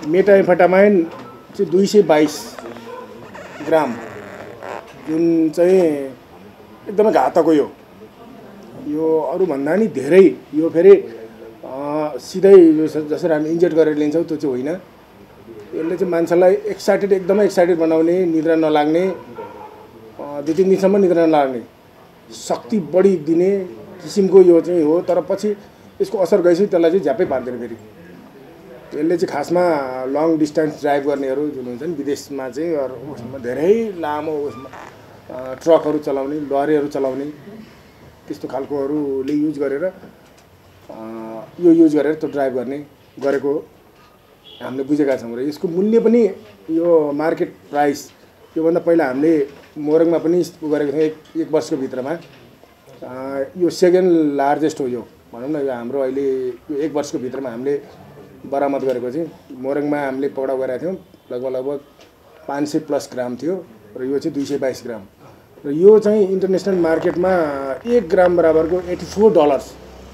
मेटाएम्फेटामाइन चाहिँ 222 ग्राम जुन चाहिँ एकदमै घातक हो। यो अरु भन्दा नि धेरै यो फेरि सिधै जसरी हामी इन्जेक्ट गरेर लिन्छौँ त्यो चाहिँ होइन। यसले चाहिँ मान्छेलाई एकदमै एक्साइटेड बनाउने, निद्रा नलाग्ने, 2-3 दिनसम्म निद्रा नलाग्ने, शक्ति बढी दिने किसिमको यो चाहिँ हो। तर पछि यसको असर गएपछि त्यसलाई चाहिँ झ्याप्पै पार्दैन फेरि। यसले चाहिँ खासमा लङ डिस्टेन्स ड्राइभ गर्नेहरू जुन हुन्छ नि विदेशमा चाहिँ उसमा धेरै लामो उसमा ट्रकहरू चलाउने, लरीहरू चलाउने त्यस्तो खालकोहरूले युज गरेर त्यो ड्राइभ गरेको हामीले बुझेका छौँ। र यसको मूल्य पनि यो मार्केट प्राइस योभन्दा पहिला हामीले मोरङमा पनि गरेको थियौँ एक वर्षको भित्रमा। यो सेकेन्ड लार्जेस्ट हो यो भनौँ न। यो हाम्रो अहिले यो 1 वर्षको भित्रमा हामीले बरामद गरेको चाहिँ मोरङमा हामीले पक्राउ गरेका थियौँ। लगभग 500+ ग्राम थियो र यो चाहिँ 222 ग्राम। र यो चाहिँ इन्टरनेसनल मार्केटमा 1 ग्राम बराबरको $84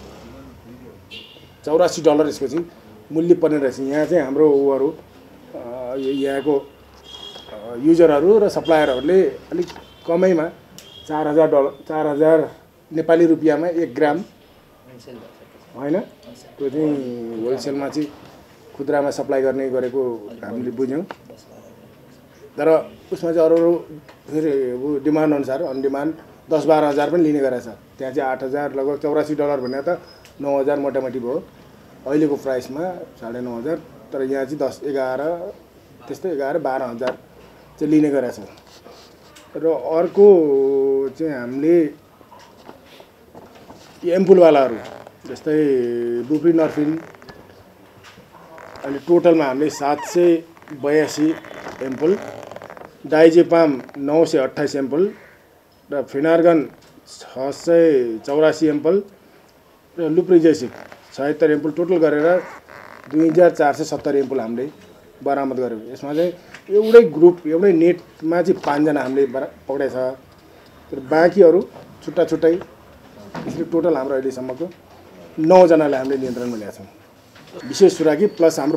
$84 यसको चाहिँ मूल्य पर्ने रहेछ। यहाँ चाहिँ हाम्रो उहरू यहाँको युजरहरू र सप्लायरहरूले अलिक कमैमा $4000 नेपाली रुपियाँमा 1 ग्राम होइन, त्यो चाहिँ होलसेलमा चाहिँ खुद्रामा सप्लाई गरेको हामीले बुझ्यौँ। तर उसमा चाहिँ अरू फेरि डिमान्ड अनुसार अनडिमान्ड 10-12 हजार पनि लिने गरेछ। त्यहाँ चाहिँ 8000 लगभग $84 भने त 9000 मोटामोटी भयो अहिलेको प्राइसमा 9500। तर यहाँ चाहिँ 10-11 त्यस्तै 11-12 हजार चाहिँ लिने गरेछ। र अर्को चाहिँ हामीले एम्पुलवालाहरू जस्तै बुप्रिनर्फिन अहिले टोटलमा हामीले 782 एम्पुल, डाइजेपाम 928 एम्पुल र फिनार्गन 684 एम्पुल र लुप्रिजेसिक 76 एम्पुल टोटल गरेर 2470 एम्पुल हामीले बरामद गर्यौँ। यसमा चाहिँ एउटै ग्रुप एउटै नेटमा चाहिँ 5 जना हामीले पक्रेछ। तर बाँकीहरू छुट्टा छुट्टै यसले टोटल हाम्रो अहिलेसम्मको 9 जनालाई हामीले नियन्त्रणमा ल्याएका छौँ। विशेष सुराकी प्लस हाम्रो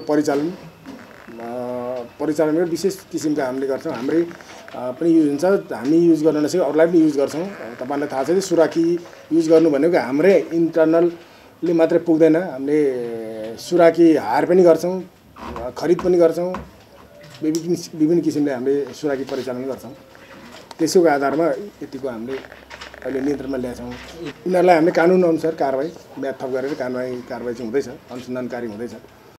परिचालन विशेष किसिमका हामीले गर्छौँ। हाम्रै पनि युज हुन्छ, हामी युज गर्न नसके अरूलाई पनि युज गर्छौँ। तपाईँलाई थाहा छ सुराकी युज गर्नु भनेको हाम्रै इन्टरनलले मात्रै पुग्दैन। हामीले सुराकी हायर पनि गर्छौँ, खरिद पनि गर्छौँ, विभिन्न किसिमले हामीले सुराकी परिचालन गर्छौँ। त्यसैको आधारमा यतिको हामीले अहिले नियन्त्रणमा ल्याएछौँ। यिनीहरूलाई हामीले कानुन अनुसार कारबाही म्याद थप गरेर कारबाही चाहिँ हुँदैछ, अनुसन्धान कार्य हुँदैछ।